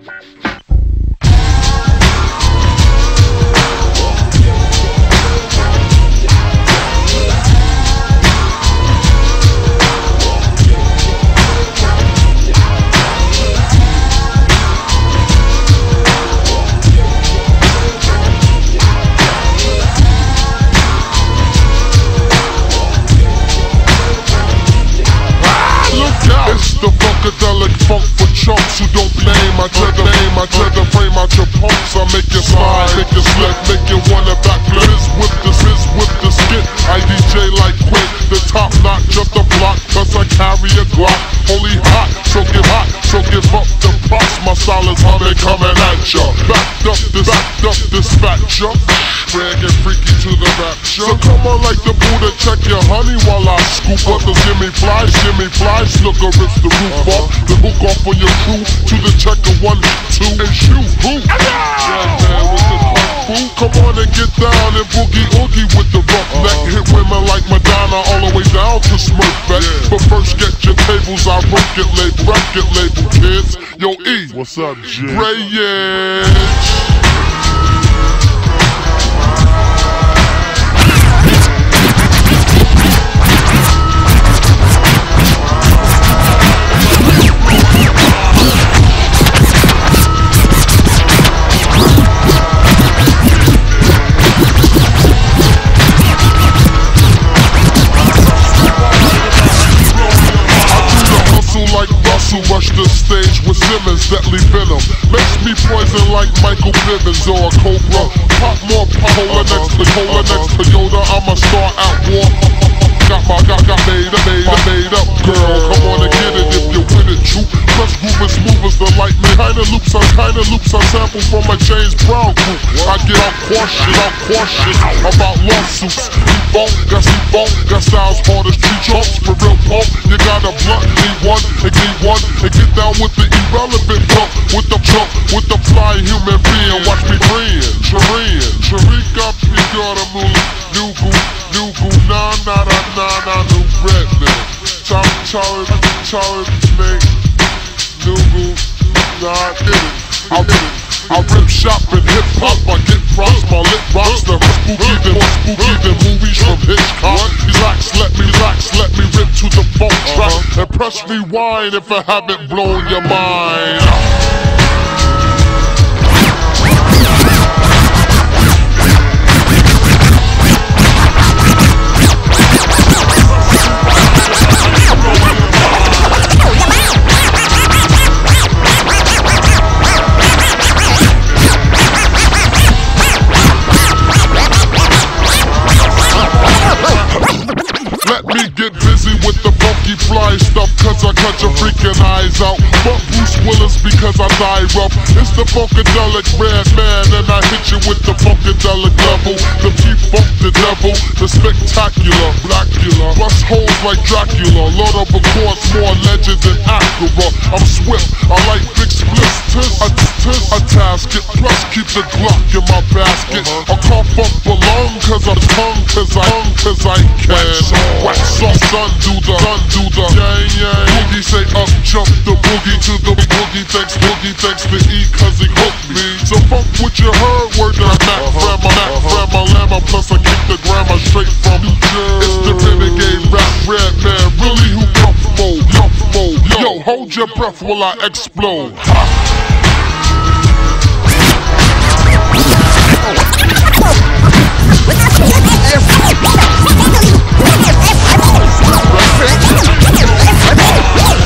The funkadelic funk for chumps who don't name. I try to frame out your punks. I make you slide, make you slip, make you wanna backflip. With the skit, I DJ like Quick. The top notch of the block, cause I carry a Glock. Holy hot, so give up the props. My style is how they coming at ya. Backed up, dispatcher. Brag and freaky to the rapture. So come on like the Buddha, check your honey while I scoop up the shimmy fly, snooker rips the roof off, the hook off on your crew, to the checker 1, 2, and shoot. Who? Yeah, man, with the kung fu. Come on and get down and boogie oogie with the rough neck. Hit women like Madonna all the way down to Smurfette. But first get your tables, I record label kids. Yo E, what's up, G? Rayage. Rush the stage with Simmons, deadly venom. Makes me poison like Michael Bivins or a Cobra. Pop more polar next to Toyota. I'm a star at war. Got made up, girl. Come on and get it if you with it, true. Press groovers, movers, the light me. Kinda loops, I sample from my James Brown group. I get out cautious about lawsuits. Default, got styles hard as tree trunks. For real punk, you got a blunt, need one, and get down with the irrelevant punk. With the flying human being. Watch me praying, Sharika, Pigara, Nugu, na, new Redman. Charlie, snake, Nugu, I rip shop and hip hop, I get props, my lip rocks, the spooky than movies from Hitchcock. Relax, let me rip to the funk track, and press rewind if I haven't blown your mind. Get busy with the funky fly stuff, cause I cut your freaking eyes out. But Bruce Willis because I die rough. It's the funkadelic Redman, and I hit you with the funkadelic level. The P-Funk, the devil, the spectacular Blackula. Bust holes like Dracula, Lord of Accords, more legend than Acura. I'm swift, I like big splits, a tasket, plus keep the Glock in my basket. I can't fuck belong, cause I'm tongue, cause I can. Wax off, son, do the yang. Boogie say up, jump the boogie to the boogie. Thanks to E, cause he hooked me. So fuck what you heard, word to Mac, grandma, llama. Plus I kick the grammar straight from New Jersey. It's the renegade rap Redman, really who rough mode. Yo, hold your breath while I explode. Ha.